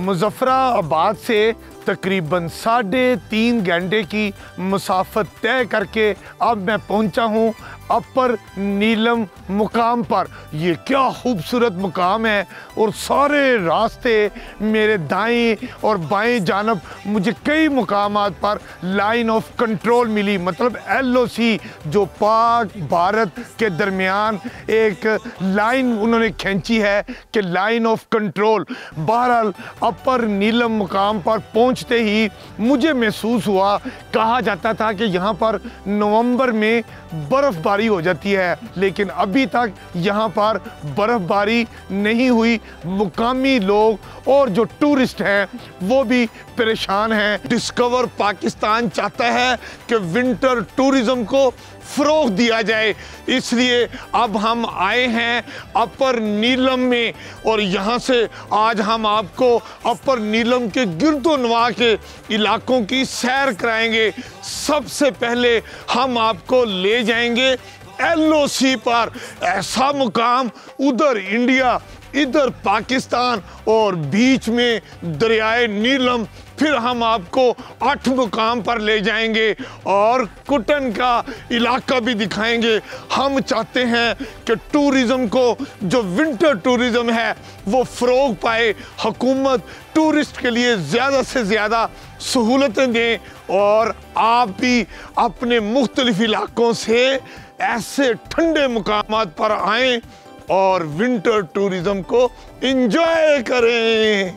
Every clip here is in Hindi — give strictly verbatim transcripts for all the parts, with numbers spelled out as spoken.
मुजफ्फराबाद से तकरीबन साढ़े तीन घंटे की मुसाफत तय करके अब मैं पहुंचा हूं अपर नीलम मुकाम पर। ये क्या खूबसूरत मुकाम है और सारे रास्ते मेरे दाएं और बाएं जानब मुझे कई मुकामात पर लाइन ऑफ कंट्रोल मिली, मतलब एल ओ सी, जो पाक भारत के दरमियान एक लाइन उन्होंने खींची है कि लाइन ऑफ कंट्रोल। बहरहाल अपर नीलम मुकाम पर पहुंचते ही मुझे महसूस हुआ, कहा जाता था कि यहाँ पर नवंबर में बर्फबारी हो जाती है, लेकिन अभी तक यहाँ पर बर्फबारी नहीं हुई। मुकामी लोग और जो टूरिस्ट हैं वो भी परेशान हैं। डिस्कवर पाकिस्तान चाहता है कि विंटर टूरिज्म को फ़रोग़ दिया जाए, इसलिए अब हम आए हैं अपर नीलम में और यहाँ से आज हम आपको अपर नीलम के गिरदोनवा के इलाकों की सैर कराएंगे। सबसे पहले हम आपको ले जाएंगे एल ओ सी पर, ऐसा मुकाम, उधर इंडिया इधर पाकिस्तान और बीच में दरियाए नीलम। फिर हम आपको आठ मुकाम पर ले जाएंगे और कुटन का इलाका भी दिखाएंगे। हम चाहते हैं कि टूरिज़म को, जो विंटर टूरिज़म है, वो फ़रोग़ पाए। हुकूमत टूरिस्ट के लिए ज़्यादा से ज़्यादा सहूलतें दें और आप भी अपने मुख्तलिफ इलाकों से ऐसे ठंडे मुकामात पर आएँ और विंटर टूरिज्म को एंजॉय करें।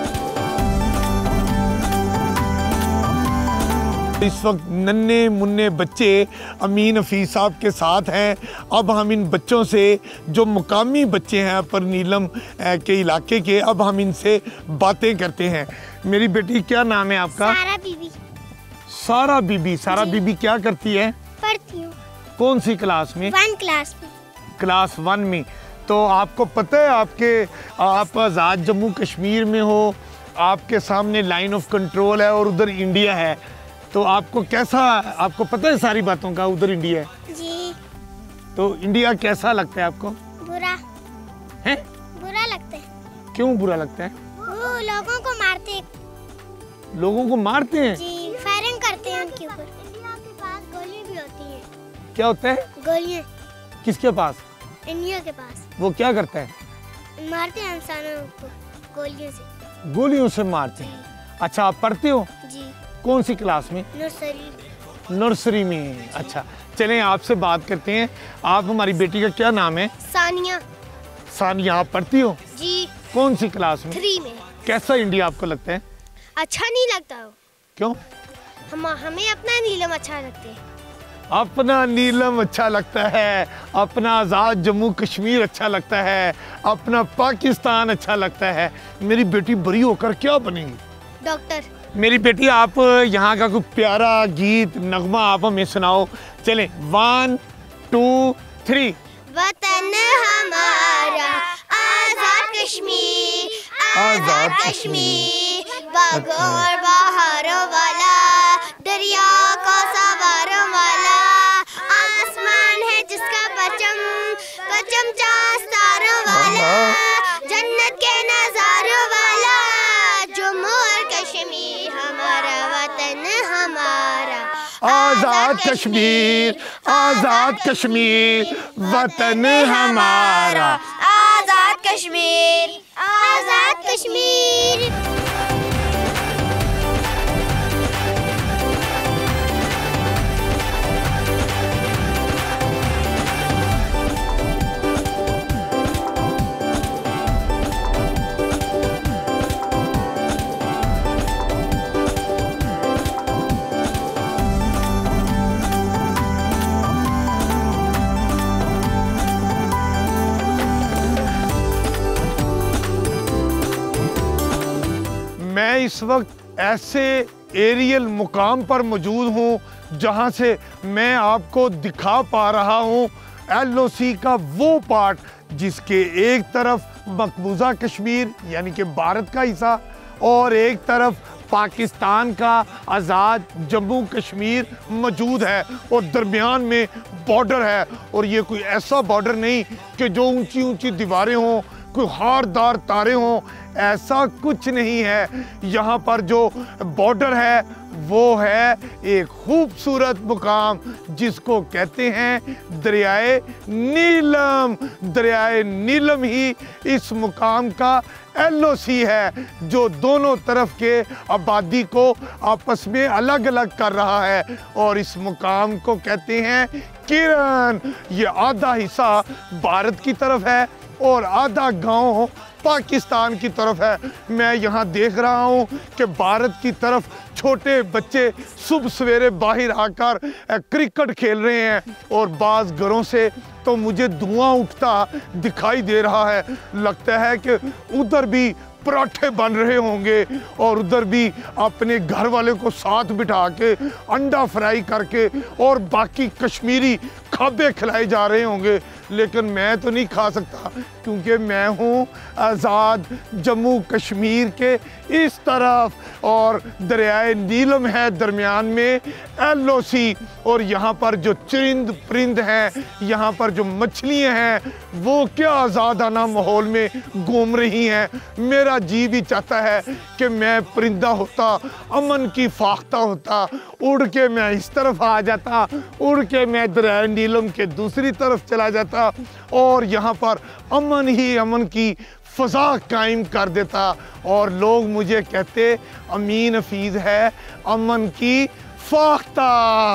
इस वक्त नन्हे मुन्ने बच्चे अमीन हफीज़ साहब के साथ हैं। अब हम इन बच्चों से, जो मुकामी बच्चे हैं अपर नीलम के इलाके के, अब हम इनसे बातें करते हैं। मेरी बेटी, क्या नाम है आपका? सारा बीबी। सारा बीबी। सारा बीबी क्या करती है? पढ़ती हूँ। कौन सी क्लास में? वन क्लास में। क्लास वन में। तो आपको पता है आपके आप आज़ाद जम्मू कश्मीर में हो, आपके सामने लाइन ऑफ कंट्रोल है और उधर इंडिया है, तो आपको कैसा, आपको पता है सारी बातों का? उधर इंडिया है जी। तो इंडिया कैसा लगता है आपको? बुरा है? बुरा लगता है। क्यों बुरा लगता है? वो लोगों को मारते हैं। लोगों को मारते हैं जी, फायरिंग करते हैं उनके ऊपर। इंडिया के पास गोलियां भी होती हैं। क्या होता है? गोलियां। किसके पास? इंडिया के पास। वो क्या करता है? मारते हैं इंसानों को गोलियों से। गोलियों से मारते हैं। अच्छा, आप पढ़ते हो? जी। कौन सी क्लास में? नर्सरी। नर्सरी में। अच्छा, चलें आपसे बात करते हैं। आप, हमारी बेटी का क्या नाम है? सानिया। सानिया। आप पढ़ती हो? जी। कौन सी क्लास में? थ्री में। कैसा इंडिया आपको लगता है? अच्छा नहीं लगता हो। क्यों? हम हमें अपना नीलम अच्छा लगता है। अपना नीलम अच्छा लगता है, अपना आज़ाद जम्मू कश्मीर अच्छा लगता है, अपना पाकिस्तान अच्छा लगता है। मेरी बेटी बड़ी होकर क्या बनेगी? डॉक्टर। मेरी बेटी, आप यहाँ का कोई प्यारा गीत, नगमा आप हमें सुनाओ। चलें, वन टू थ्री। वतन हमारा आज़ाद कश्मीर, आज़ाद कश्मीर, बागोर बहारों वाला, दरिया का सवारों वाला, आसमान है जिसका परचम, परचम चार सितारों वाला, जन्नत के नज़ारों वाला, जम्मू और कश्मीर हमारा वतन हमारा, आज़ाद कश्मीर, आज़ाद कश्मीर, वतन हमारा, आज़ाद कश्मीर, आज़ाद कश्मीर। मैं इस वक्त ऐसे एरियल मुकाम पर मौजूद हूँ जहाँ से मैं आपको दिखा पा रहा हूँ एल ओ सी का वो पार्ट जिसके एक तरफ मकबूजा कश्मीर यानी कि भारत का हिस्सा और एक तरफ पाकिस्तान का आज़ाद जम्मू कश्मीर मौजूद है और दरमियान में बॉर्डर है। और ये कोई ऐसा बॉर्डर नहीं कि जो ऊंची ऊंची दीवारें हों, कोई हारदार तारे हों, ऐसा कुछ नहीं है। यहाँ पर जो बॉर्डर है वो है एक खूबसूरत मुकाम जिसको कहते हैं दरियाए नीलम। दरियाए नीलम ही इस मुकाम का एल ओ सी है जो दोनों तरफ के आबादी को आपस में अलग अलग कर रहा है, और इस मुकाम को कहते हैं किरण। ये आधा हिस्सा भारत की तरफ है और आधा गांव पाकिस्तान की तरफ है। मैं यहाँ देख रहा हूँ कि भारत की तरफ छोटे बच्चे सुबह सवेरे बाहर आकर क्रिकेट खेल रहे हैं, और बाज़ घरों से तो मुझे धुआं उठता दिखाई दे रहा है। लगता है कि उधर भी पराठे बन रहे होंगे और उधर भी अपने घर वाले को साथ बिठा के अंडा फ्राई करके और बाकी कश्मीरी खाबे खिलाए जा रहे होंगे। लेकिन मैं तो नहीं खा सकता क्योंकि मैं हूँ आज़ाद जम्मू कश्मीर के इस तरफ, और दरियाए नीलम है दरमियान में एल ओ सी। और यहाँ पर जो चरिंद परिंद हैं, यहाँ पर जो मछलियाँ हैं, वो क्या आज़ादाना माहौल में घूम रही हैं। मेरा जी भी चाहता है कि मैं परिंदा होता, अमन की फाख्ता होता, उड़ के मैं इस तरफ आ जाता, उड़ के मैं दरियाए नीलम के दूसरी तरफ चला जाता और यहाँ पर अमन ही अमन की फ़ज़ा कायम कर देता, और लोग मुझे कहते अमीन हफीज़ है अमन की फाख्ता।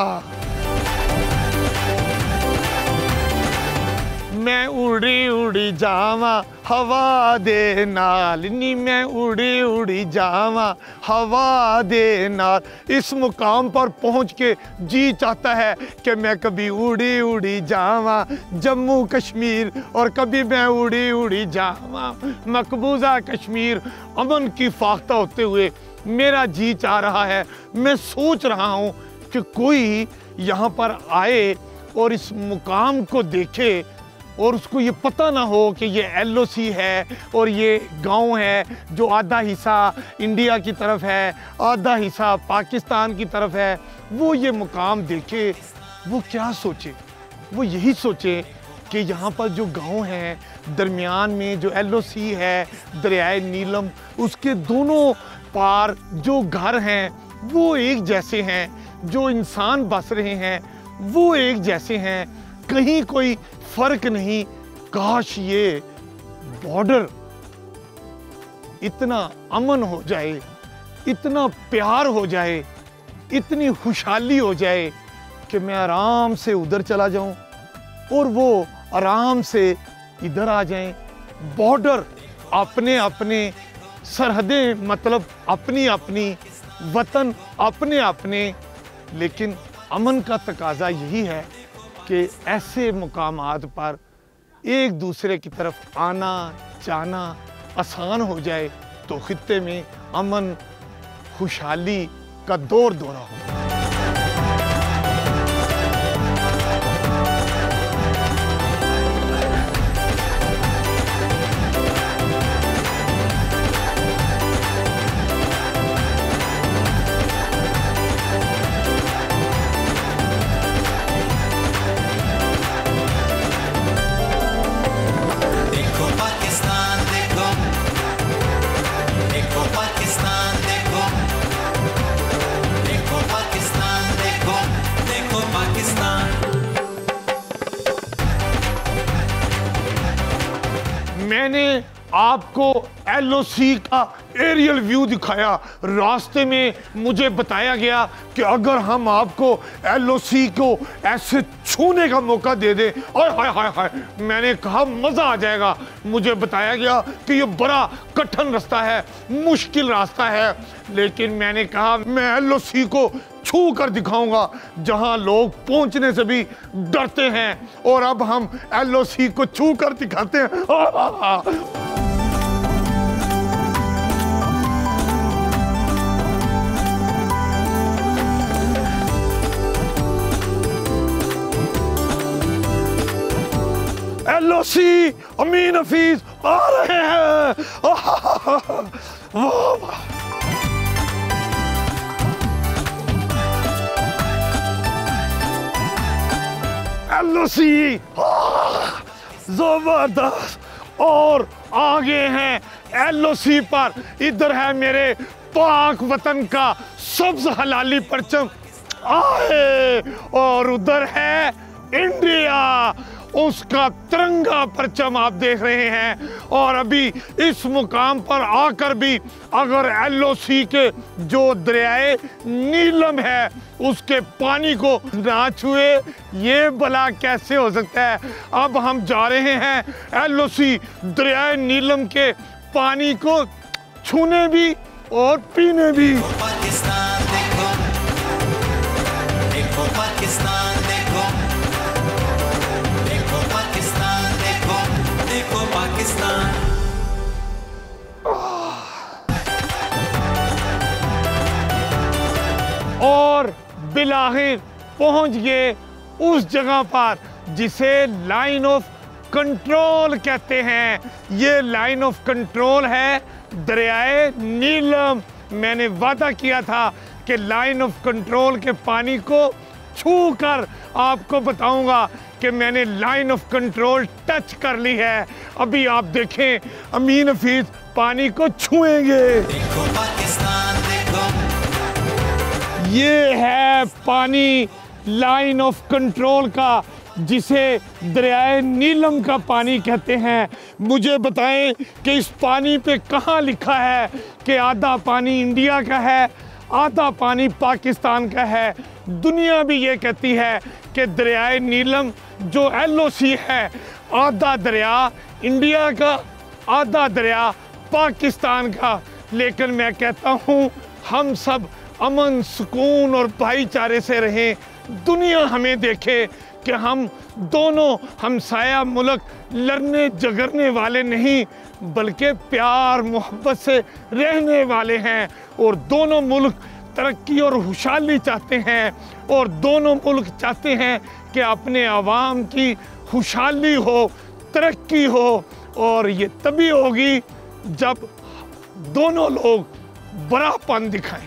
मैं उड़ी उड़ी जावा हवा दे नाल नी, मैं उड़ी उड़ी जावा हवा दे नाल। इस मुकाम पर पहुंच के जी चाहता है कि मैं कभी उड़ी उड़ी जावा जम्मू कश्मीर, और कभी मैं उड़ी उड़ी जावा मकबूजा कश्मीर। अमन की फाख्ता होते हुए मेरा जी चाह रहा है। मैं सोच रहा हूँ कि कोई यहाँ पर आए और इस मुकाम को देखे और उसको ये पता ना हो कि ये एल ओ सी है और ये गांव है जो आधा हिस्सा इंडिया की तरफ है, आधा हिस्सा पाकिस्तान की तरफ है। वो ये मुकाम देखे, वो क्या सोचे? वो यही सोचे कि यहाँ पर जो गांव है दरमियान में जो एल ओ सी है दरियाए नीलम, उसके दोनों पार जो घर हैं वो एक जैसे हैं, जो इंसान बस रहे हैं वो एक जैसे हैं, कहीं कोई फर्क नहीं। काश ये बॉर्डर इतना अमन हो जाए, इतना प्यार हो जाए, इतनी खुशहाली हो जाए कि मैं आराम से उधर चला जाऊं और वो आराम से इधर आ जाएं। बॉर्डर अपने अपने, सरहदें मतलब अपनी अपनी, वतन अपने अपने, लेकिन अमन का तकाजा यही है कि ऐसे मुकामात पर एक दूसरे की तरफ आना जाना आसान हो जाए तो खित्ते में अमन खुशहाली का दौर दौरा हो। मैंने आपको एल ओ सी का एरियल व्यू दिखाया। रास्ते में मुझे बताया गया कि अगर हम आपको एल ओ सी को ऐसे छूने का मौका दे दें, हाय हाय हाय हाय, मैंने कहा मज़ा आ जाएगा। मुझे बताया गया कि ये बड़ा कठिन रास्ता है, मुश्किल रास्ता है, लेकिन मैंने कहा मैं एल ओ सी को छू कर दिखाऊंगा जहां लोग पहुंचने से भी डरते हैं, और अब हम एल ओ सी को छू कर दिखाते हैं। एल ओ सी अमीन हफीज आ रहे हैं। वाह एल ओ सी जबरदस्त, और आ गए हैं एल ओ सी पर। इधर है मेरे पाक वतन का सब्ज हलाली परचम आए, और उधर है इंडिया, उसका तिरंगा परचम आप देख रहे हैं। और अभी इस मुकाम पर आकर भी अगर एल ओ सी के जो दरियाए नीलम है उसके पानी को ना छुए, ये भला कैसे हो सकता है। अब हम जा रहे हैं एल ओ सी दरियाए नीलम के पानी को छूने भी और पीने भी। पाकिस्तान देखो, देखो पाकिस्तान देखो, देखो पाकिस्तान देखो, देखो पाकिस्तान। और बिलाखिर पहुंच गए उस जगह पर जिसे लाइन ऑफ कंट्रोल कहते हैं। ये लाइन ऑफ कंट्रोल है दरियाए नीलम। मैंने वादा किया था कि लाइन ऑफ कंट्रोल के पानी को छू कर आपको बताऊंगा कि मैंने लाइन ऑफ कंट्रोल टच कर ली है। अभी आप देखें अमीन हफीज पानी को छुएंगे। देखो पाकिस्तान देखो, ये है पानी लाइन ऑफ कंट्रोल का, जिसे दरियाए नीलम का पानी कहते हैं। मुझे बताएं कि इस पानी पे कहाँ लिखा है कि आधा पानी इंडिया का है, आधा पानी पाकिस्तान का है। दुनिया भी ये कहती है कि दरियाए नीलम जो एल ओ सी है, आधा दरिया इंडिया का, आधा दरिया पाकिस्तान का। लेकिन मैं कहता हूँ हम सब अमन सुकून और भाईचारे से रहें, दुनिया हमें देखे कि हम दोनों हमसाया मुल्क लड़ने झगड़ने वाले नहीं बल्कि प्यार मोहब्बत से रहने वाले हैं। और दोनों मुल्क तरक्की और खुशहाली चाहते हैं, और दोनों मुल्क चाहते हैं कि अपने आवाम की खुशहाली हो, तरक्की हो। और ये तभी होगी जब दोनों लोग बड़ापन दिखाएं।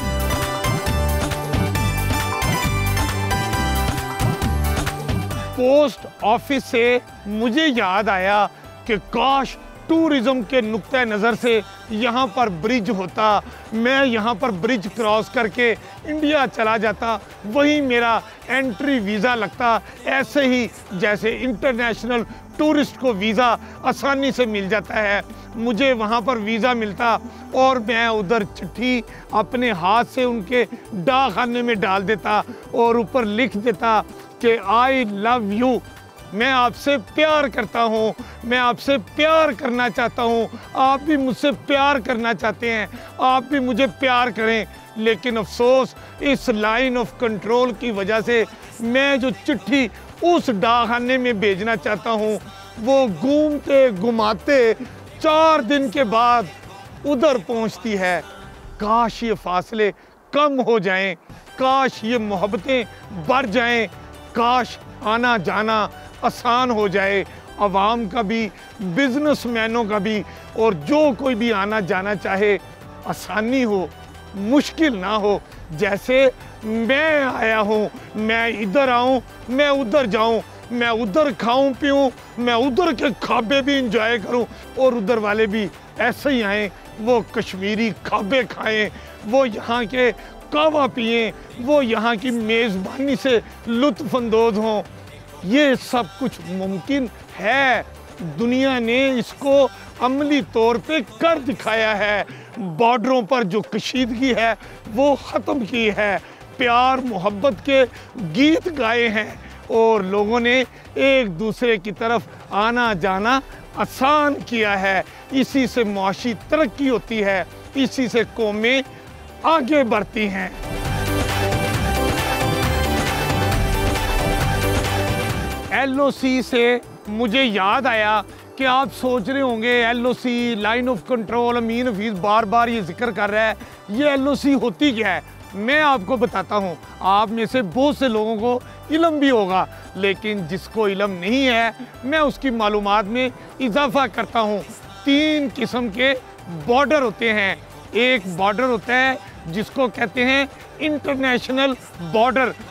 पोस्ट ऑफिस से मुझे याद आया कि काश टूरिज्म के नुक्ते नज़र से यहाँ पर ब्रिज होता, मैं यहाँ पर ब्रिज क्रॉस करके इंडिया चला जाता, वही मेरा एंट्री वीज़ा लगता। ऐसे ही जैसे इंटरनेशनल टूरिस्ट को वीज़ा आसानी से मिल जाता है, मुझे वहाँ पर वीज़ा मिलता और मैं उधर चिट्ठी अपने हाथ से उनके डाक खाने में डाल देता और ऊपर लिख देता कि आई लव यू, मैं आपसे प्यार करता हूँ, मैं आपसे प्यार करना चाहता हूँ, आप भी मुझसे प्यार करना चाहते हैं, आप भी मुझे प्यार करें। लेकिन अफसोस इस लाइन ऑफ कंट्रोल की वजह से मैं जो चिट्ठी उस डाकखाने में भेजना चाहता हूँ वो घूमते घुमाते चार दिन के बाद उधर पहुँचती है। काश ये फासले कम हो जाएं, काश ये मोहब्बतें बढ़ जाएं, काश आना जाना आसान हो जाए, अवाम का भी, बिजनेसमैनों का भी, और जो कोई भी आना जाना चाहे आसानी हो, मुश्किल ना हो। जैसे मैं आया हूँ, मैं इधर आऊँ, मैं उधर जाऊँ, मैं उधर खाऊं पीऊँ, मैं उधर के खाबे भी इंजॉय करूँ और उधर वाले भी ऐसे ही आएँ, वो कश्मीरी खाबे खाएं, वो यहाँ के कहवा पिएं, वो यहाँ की मेज़बानी से लुत्फ़ अंदोज़ हों। ये सब कुछ मुमकिन है, दुनिया ने इसको अमली तौर पे कर दिखाया है। बॉर्डरों पर जो कशीदगी है वो ख़त्म की है, प्यार मोहब्बत के गीत गाए हैं और लोगों ने एक दूसरे की तरफ आना जाना आसान किया है। इसी से मुआशी तरक्की होती है, इसी से कौमें आगे बढ़ती हैं। एल ओ सी से मुझे याद आया कि आप सोच रहे होंगे L O C, line of control, Amin Hafeez बार बार ये जिक्र कर रहा है, ये एल ओ सी होती क्या है? मैं आपको बताता हूँ। आप में से बहुत से लोगों को इल्म भी होगा, लेकिन जिसको इल्म नहीं है मैं उसकी मालूमात में इजाफा करता हूँ। तीन किस्म के बॉर्डर होते हैं। एक बॉर्डर होता है जिसको कहते हैं इंटरनेशनल बॉर्डर,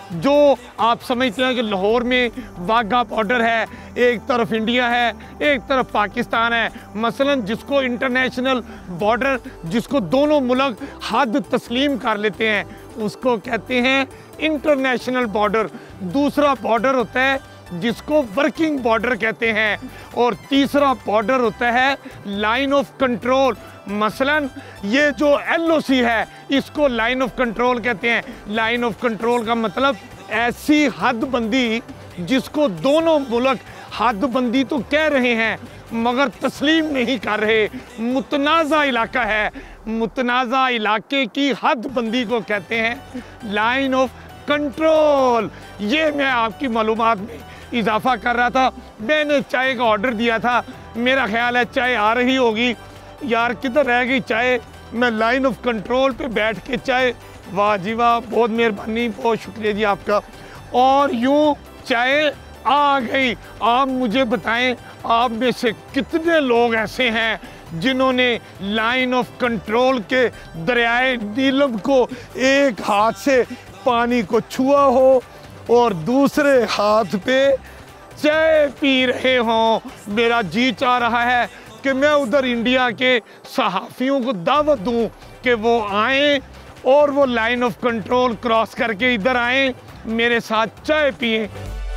जो आप समझते हैं कि लाहौर में वाघा बॉर्डर है, एक तरफ इंडिया है, एक तरफ पाकिस्तान है, मसलन जिसको इंटरनेशनल बॉर्डर, जिसको दोनों मुल्क हद तस्लीम कर लेते हैं, उसको कहते हैं इंटरनेशनल बॉर्डर। दूसरा बॉर्डर होता है जिसको वर्किंग बॉर्डर कहते हैं, और तीसरा बॉर्डर होता है लाइन ऑफ कंट्रोल। मसलन ये जो एल ओ सी है इसको लाइन ऑफ कंट्रोल कहते हैं। लाइन ऑफ कंट्रोल का मतलब ऐसी हदबंदी जिसको दोनों मुल्क हदबंदी तो कह रहे हैं मगर तस्लीम नहीं कर रहे, मुतनाज़ा इलाका है। मुतनाज़ा इलाके की हदबंदी को कहते हैं लाइन ऑफ कंट्रोल। ये मैं आपकी मालूमात में इजाफा कर रहा था। मैंने चाय का ऑर्डर दिया था, मेरा ख्याल है चाय आ रही होगी। यार किधर रह गई चाय? मैं लाइन ऑफ कंट्रोल पे बैठ के चाय, वाह जी वाह, बहुत मेहरबानी, बहुत शुक्रिया जी आपका। और यूँ चाय आ गई। आप मुझे बताएं, आप में से कितने लोग ऐसे हैं जिन्होंने लाइन ऑफ कंट्रोल के दरियाए नीलम को एक हाथ से पानी को छुआ हो और दूसरे हाथ पे चाय पी रहे हों? मेरा जी चाह रहा है कि मैं उधर इंडिया के सहाफ़ियों को दावत दूं कि वो आएं और वो लाइन ऑफ कंट्रोल क्रॉस करके इधर आएं, मेरे साथ चाय पिएं।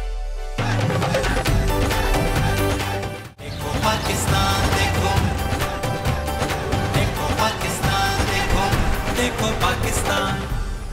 देखो पाकिस्तान, देखो देखो पाकिस्तान, देखो देखो पाकिस्तान।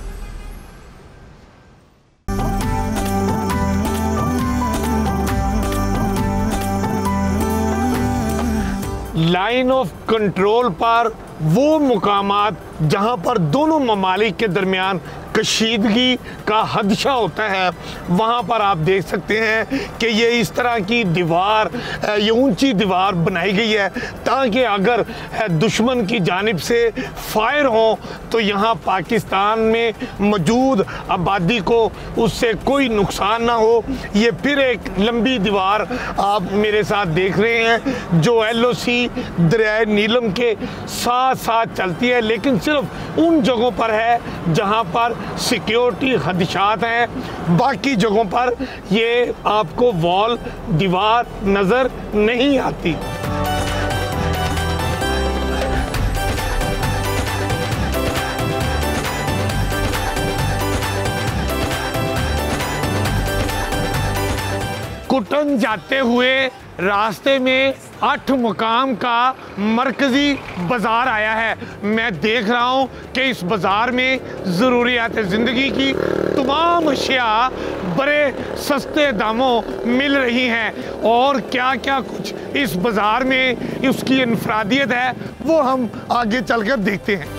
लाइन ऑफ कंट्रोल पर वो मुकामात जहां पर दोनों ममालिक के दरमियान कशीदगी का खदशा होता है, वहाँ पर आप देख सकते हैं कि ये इस तरह की दीवार, ये ऊंची दीवार बनाई गई है ताकि अगर दुश्मन की जानिब से फायर हो तो यहाँ पाकिस्तान में मौजूद आबादी को उससे कोई नुकसान ना हो। ये फिर एक लंबी दीवार आप मेरे साथ देख रहे हैं जो एल ओ सी दरियाए नीलम के साथ साथ चलती है, लेकिन सिर्फ उन जगहों पर है जहाँ पर सिक्योरिटी खदशात हैं। बाकी जगहों पर ये आपको वॉल दीवार नज़र नहीं आती। कुटन जाते हुए रास्ते में आठ मुकाम का मरकज़ी बाज़ार आया है। मैं देख रहा हूँ कि इस बाज़ार में ज़रूरियात ज़िंदगी की तमाम अशिया बड़े सस्ते दामों मिल रही हैं, और क्या क्या कुछ इस बाज़ार में उसकी इनफरादियत है वो हम आगे चलकर देखते हैं।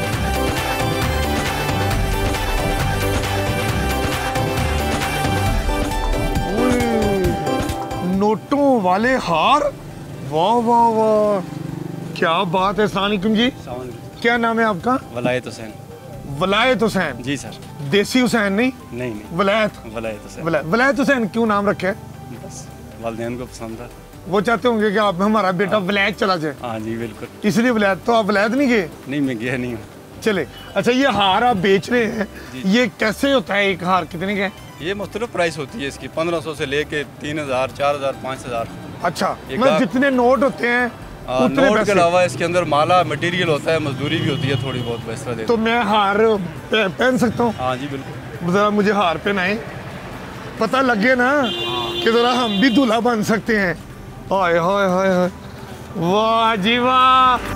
नोटों वाले हार, वाह वाह वाह, क्या बात है। अस्सलाम वालेकुम जी, क्या नाम है आपका? वलायत हुसैन। वलायत हुसैन जी सर। देसी हुसैन नहीं? नहीं नहीं, वलायत वलायत हुसैन। वला, वलायत हुसैन क्यों नाम रखे? बस वालिदैन को पसंद था। वो चाहते होंगे कि आप हमारा बेटा वलायत चला जाए। हाँ जी बिल्कुल, इसलिए वलायत। तो आप वलायत नहीं गए? नहीं मैं गया नहीं हूँ। चले, अच्छा ये हार आप बेच रहे हैं, ये कैसे होता है? एक हार कितने का है? ये मुख्तलिफ प्राइस होती है इसकी, पंद्रह सौ से लेके तीन हजार चार हजार पाँच हजार। अच्छा, मतलब जितने नोट होते हैं उतने नोट के पैसे? अलावा इसके अंदर माला मटेरियल होता है, मजदूरी भी होती है थोड़ी बहुत। इस तरह तो मैं हार पे- पहन सकता हूँ? हाँ जी बिल्कुल। जरा मुझे हार पहनाए, पता लगे ना कि जरा हम भी दूल्हा बन सकते हैं। हाय हाय हाय हाय, वाह जी वाह।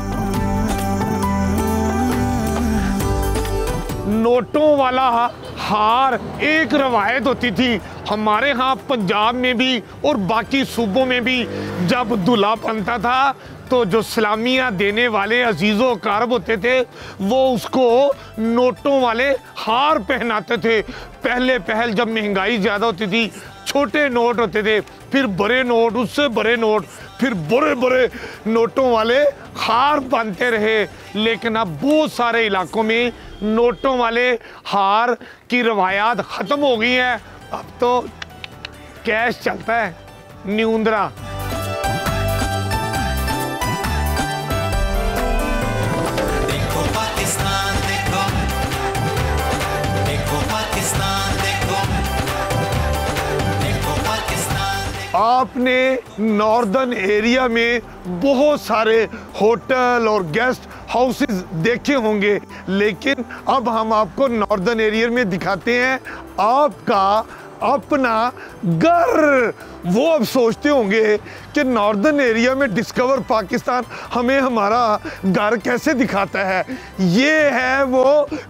नोटों वाला हार एक रवायत होती थी हमारे यहाँ पंजाब में भी और बाकी सूबों में भी। जब दूल्हा बनता था तो जो सलामियाँ देने वाले अजीज़ो कारब होते थे वो उसको नोटों वाले हार पहनाते थे। पहले पहल जब महंगाई ज़्यादा होती थी छोटे नोट होते थे, फिर बड़े नोट, उससे बड़े नोट, फिर बड़े बड़े नोटों वाले हार बनते रहे। लेकिन अब बहुत सारे इलाकों में नोटों वाले हार की रवायात ख़त्म हो गई है। अब तो कैश चलता है, न्यूंदरा। देखो पाकिस्तान, देखो देखो पाकिस्तान, देखो आपने नॉर्दर्न एरिया में बहुत सारे होटल और गेस्ट हाउसेस देखे होंगे, लेकिन अब हम आपको नॉर्दर्न एरिया में दिखाते हैं आपका अपना घर। वो अब सोचते होंगे कि नॉर्दर्न एरिया में डिस्कवर पाकिस्तान हमें हमारा घर कैसे दिखाता है। ये है वो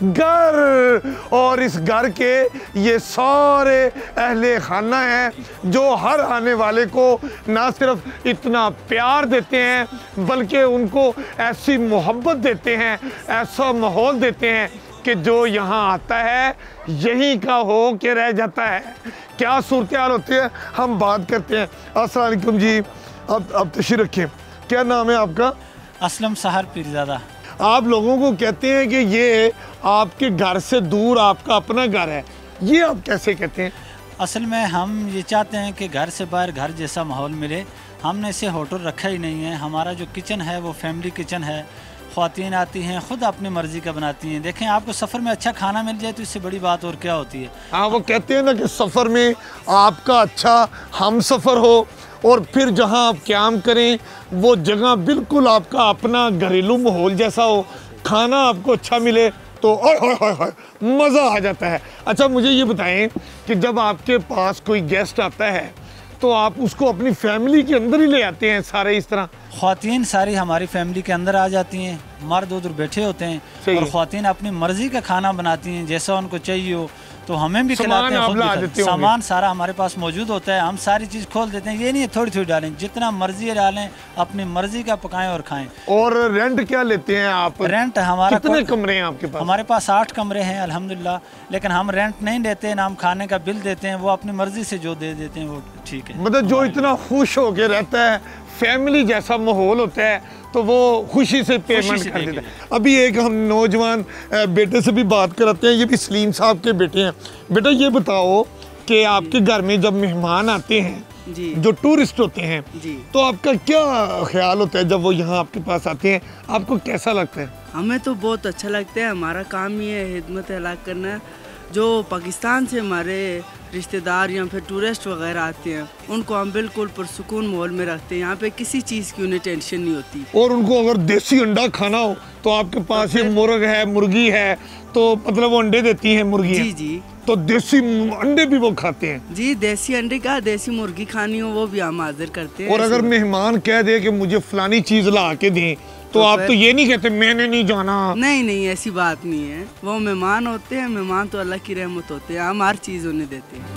घर, और इस घर के ये सारे अहले खाना हैं जो हर आने वाले को ना सिर्फ इतना प्यार देते हैं बल्कि उनको ऐसी मोहब्बत देते हैं, ऐसा माहौल देते हैं कि जो यहाँ आता है यहीं का हो के रह जाता है। क्या सूरत हाल होती है, हम बात करते हैं। अस्सलाम वालेकुम जी, अब अब तशरीफ रखें। क्या नाम है आपका? असलम सहर पीरज़ादा। आप लोगों को कहते हैं कि ये आपके घर से दूर आपका अपना घर है, ये आप कैसे कहते हैं? असल में हम ये चाहते हैं कि घर से बाहर घर जैसा माहौल मिले। हमने इसे होटल रखा ही नहीं है। हमारा जो किचन है वो फैमिली किचन है। ख़वातीन आती हैं, ख़ुद अपनी मर्ज़ी का बनाती हैं। देखें, आपको सफ़र में अच्छा खाना मिल जाए तो इससे बड़ी बात और क्या होती है। हाँ, वो कहते हैं ना कि सफ़र में आपका अच्छा हम सफ़र हो, और फिर जहाँ आप क़याम करें वो जगह बिल्कुल आपका अपना घरेलू माहौल जैसा हो, खाना आपको अच्छा मिले तो ओए होए होए होए मज़ा आ जाता है। अच्छा, मुझे ये बताएं कि जब आपके पास कोई गेस्ट आता है तो आप उसको अपनी फैमिली के अंदर ही ले आते हैं सारे इस तरह? ख़वातीन सारी हमारी फैमिली के अंदर आ जाती हैं, मर्द उधर बैठे होते हैं और ख़वातीन अपनी मर्ज़ी का खाना बनाती हैं, जैसा उनको चाहिए हो तो हमें भी खिलाते हैं, खुद भी खिलाते हैं। सामान सारा हमारे पास मौजूद होता है, हम सारी चीज़ खोल देते हैं। ये नहीं है थोड़ी थोड़ी डालें, जितना मर्जी डालें, अपनी मर्जी का पकाएं और खाएं। और रेंट क्या लेते हैं आप? रेंट हमारा कितने कमरे हैं आपके पास? हमारे पास आठ कमरे हैं अल्हम्दुलिल्लाह, लेकिन हम रेंट नहीं लेते ना, हम खाने का बिल देते हैं। वो अपनी मर्जी से जो दे देते हैं वो ठीक है। मतलब जो इतना खुश होके रहता है, फैमिली जैसा माहौल होता है, तो वो खुशी से पेमेंट कर देता है। अभी एक हम नौजवान बेटे से भी बात कराते हैं, ये भी सलीम साहब के बेटे हैं। बेटा, ये बताओ कि आपके घर में जब मेहमान आते हैं जी, जो टूरिस्ट होते हैं जी, तो आपका क्या ख्याल होता है जब वो यहाँ आपके पास आते हैं? आपको कैसा लगता है? हमें तो बहुत अच्छा लगता है। हमारा काम ही है हिदमत हलाक करना। जो पाकिस्तान से हमारे रिश्तेदार या फिर टूरिस्ट वगैरह आते हैं उनको हम बिल्कुल पुरसुकून माहौल में रखते हैं। यहाँ पे किसी चीज़ की उन्हें टेंशन नहीं होती। और उनको अगर देसी अंडा खाना हो तो आपके पास ये मुर्ग है, मुर्गी है, तो मतलब वो अंडे देती हैं मुर्गी? जी जी, तो देसी अंडे भी वो खाते हैं? जी, देसी अंडे का, देसी मुर्गी खानी हो वो भी हम हाजिर करते हैं। और अगर मेहमान कह दे कि मुझे फलानी चीज ला के दें तो, तो आप तो ये नहीं कहते मैंने नहीं जाना? नहीं नहीं, ऐसी बात नहीं है। वो मेहमान होते हैं, मेहमान तो अल्लाह की रहमत होते हैं, हम हर चीज़ उन्हें देते हैं।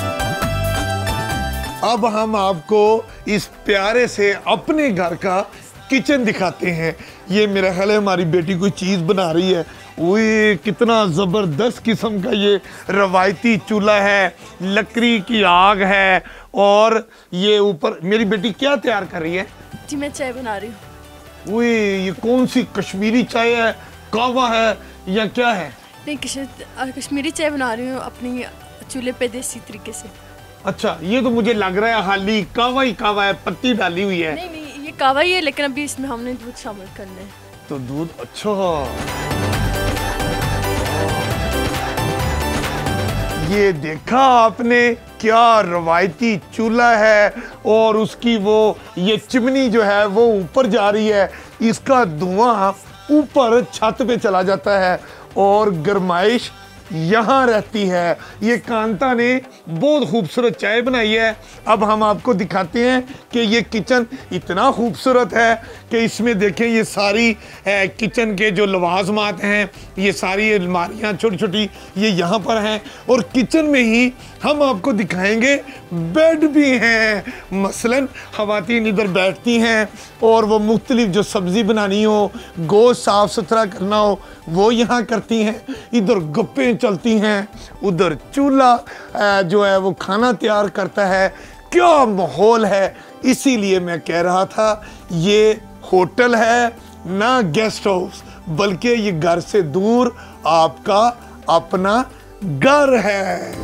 अब हम आपको इस प्यारे से अपने घर का किचन दिखाते हैं। ये मेरा ख्याल है हमारी बेटी कोई चीज़ बना रही है। वो कितना ज़बरदस्त किस्म का ये रवायती चूल्हा है, लकड़ी की आग है, और ये ऊपर मेरी बेटी क्या तैयार कर रही है? जी, मैं चाय बना रही हूँ। वो ये कौन सी कश्मीरी चाय है, कहवा है या क्या है? नहीं, कश्मीरी चाय बना रही हूँ अपनी चूल्हे पे देसी तरीके से। अच्छा, ये तो मुझे लग रहा है हाली कहवा ही कहवा है, पत्ती डाली हुई है। नहीं नहीं, ये कहवा ही है, लेकिन अभी इसमें हमने दूध शामिल करना है। तो दूध, अच्छा। ये देखा आपने, क्या रवायती चूल्हा है, और उसकी वो ये चिमनी जो है वो ऊपर जा रही है, इसका धुआं ऊपर छत पे चला जाता है और गर्माइश यहाँ रहती है। ये कांता ने बहुत खूबसूरत चाय बनाई है। अब हम आपको दिखाते हैं कि ये किचन इतना खूबसूरत है कि इसमें देखें ये सारी किचन के जो लवाजमात हैं, ये सारी अलमारियाँ छोटी छोटी ये यहाँ पर हैं, और किचन में ही हम आपको दिखाएंगे बेड भी हैं। मसलन ख़वातीन इधर बैठती हैं और वो मुख्तलिफ जो सब्ज़ी बनानी हो, गोश्त साफ़ सुथरा करना हो, वो यहाँ करती हैं। इधर गप्पें चलती हैं, उधर चूल्हा जो है वो खाना तैयार करता है। क्या माहौल है! इसीलिए मैं कह रहा था ये होटल है ना गेस्ट हाउस, बल्कि ये घर से दूर आपका अपना घर है।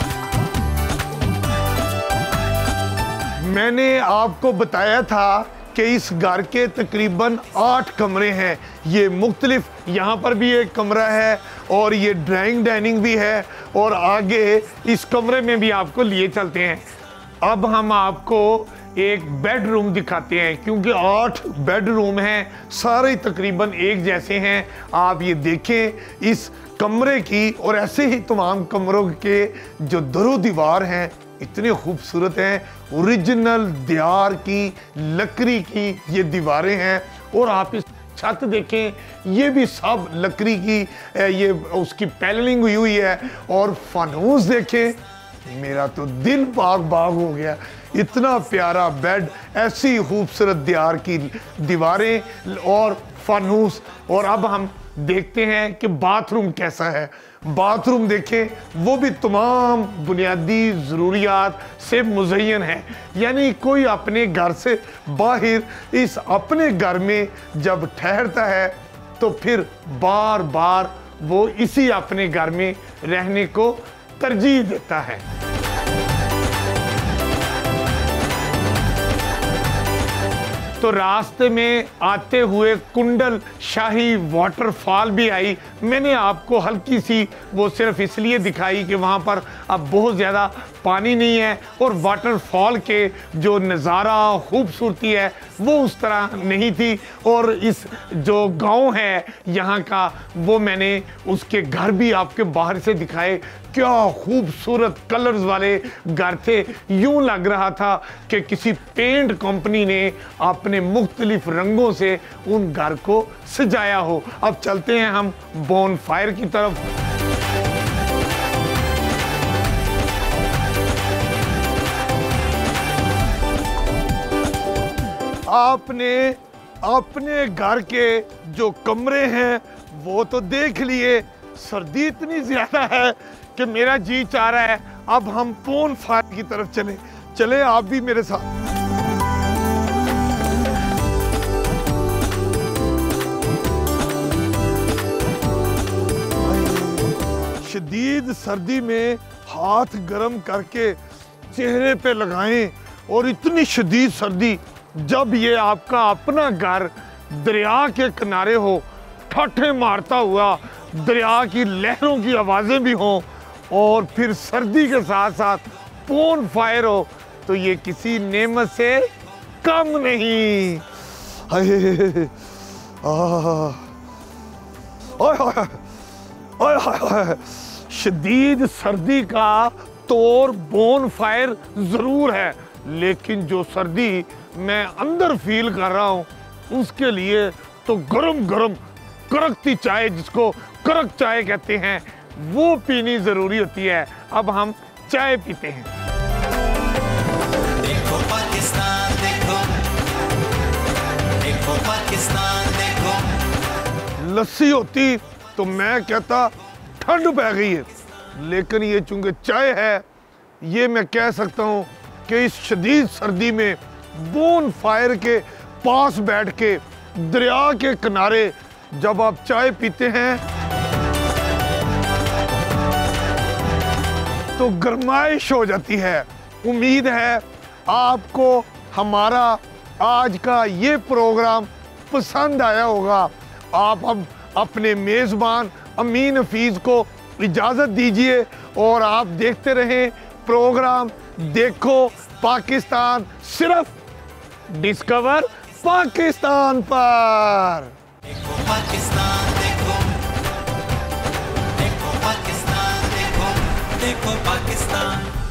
मैंने आपको बताया था कि इस घर के तकरीबन आठ कमरे हैं। ये मुख्तलिफ, यहाँ पर भी एक कमरा है और ये ड्राइंग डाइनिंग भी है, और आगे इस कमरे में भी आपको लिए चलते हैं। अब हम आपको एक बेडरूम दिखाते हैं, क्योंकि आठ बेडरूम हैं, सारे तकरीबन एक जैसे हैं। आप ये देखें इस कमरे की, और ऐसे ही तमाम कमरों के जो दरो दीवार हैं इतने खूबसूरत हैं। ओरिजिनल दियार की लकड़ी की ये दीवारें हैं, और आप इस छत देखें, ये भी सब लकड़ी की ये उसकी पैनलिंग हुई हुई है। और फानूस देखें, मेरा तो दिल बाग बाग हो गया। इतना प्यारा बेड, ऐसी खूबसूरत दियार की दीवारें और फानूस। और अब हम देखते हैं कि बाथरूम कैसा है। बाथरूम देखें, वो भी तमाम बुनियादी ज़रूरियात से मुज़य्यन है। यानी कोई अपने घर से बाहर इस अपने घर में जब ठहरता है तो फिर बार बार वो इसी अपने घर में रहने को तरजीह देता है। तो रास्ते में आते हुए कुंडल शाही वाटरफॉल भी आई। मैंने आपको हल्की सी वो सिर्फ इसलिए दिखाई कि वहाँ पर अब बहुत ज़्यादा पानी नहीं है, और वाटरफॉल के जो नज़ारा खूबसूरती है वो उस तरह नहीं थी। और इस जो गांव है यहाँ का, वो मैंने उसके घर भी आपके बाहर से दिखाए। क्या खूबसूरत कलर्स वाले घर थे, यूं लग रहा था कि किसी पेंट कंपनी ने अपने मुख्तलिफ रंगों से उन घर को सजाया हो। अब चलते हैं हम बोन फायर की तरफ। आपने अपने घर के जो कमरे हैं वो तो देख लिए। सर्दी इतनी ज्यादा है कि मेरा जी चाह रहा है अब हम बोन फायर की तरफ चलें। चले आप भी मेरे साथ। शदीद सर्दी में हाथ गर्म करके चेहरे पे लगाएं, और इतनी शदीद सर्दी जब ये आपका अपना घर दरिया के किनारे हो, ठाठे मारता हुआ दरिया की लहरों की आवाज़ें भी हों, और फिर सर्दी के साथ साथ बोन फायर हो, तो ये किसी नेमत से कम नहीं। हाय हाय, शदीद सर्दी का तौर बोन फायर ज़रूर है, लेकिन जो सर्दी मैं अंदर फील कर रहा हूँ उसके लिए तो गरम गरम कड़कती चाय, जिसको कड़क चाय कहते हैं, वो पीनी ज़रूरी होती है। अब हम चाय पीते हैं। देखो पाकिस्तान देखो, देखो पाकिस्तान देखो। लस्सी होती तो मैं कहता ठंड पै गई है, लेकिन ये चूंकि चाय है, ये मैं कह सकता हूँ कि इस शदीद सर्दी में बोन फायर के पास बैठ के दरिया के किनारे जब आप चाय पीते हैं तो गरमाइश हो जाती है। उम्मीद है आपको हमारा आज का ये प्रोग्राम पसंद आया होगा। आप अब अपने मेज़बान अमीन हफीज़ को इजाज़त दीजिए, और आप देखते रहें प्रोग्राम देखो पाकिस्तान, सिर्फ डिस्कवर पाकिस्तान पर। देखो पाकिस्तान देखो, देखो पाकिस्तान देखो, देखो पाकिस्तान।